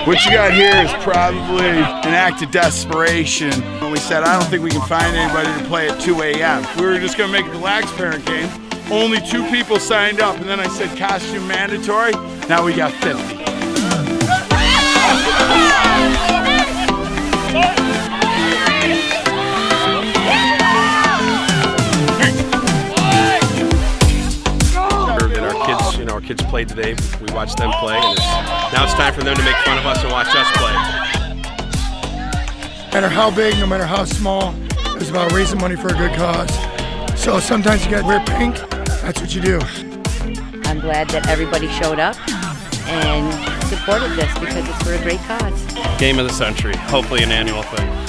What you got here is probably an act of desperation. When we said, I don't think we can find anybody to play at 2 a.m. We were just gonna make it the lax parent game. Only 2 people signed up, and then I said costume mandatory. Now we got 50. Our kids played today. We watched them play, and now it's time for them to make fun of us and watch us play. No matter how big, no matter how small, it's about raising money for a good cause. So sometimes you got to wear pink. That's what you do. I'm glad that everybody showed up and supported this because it's for a great cause. Game of the century, hopefully an annual thing.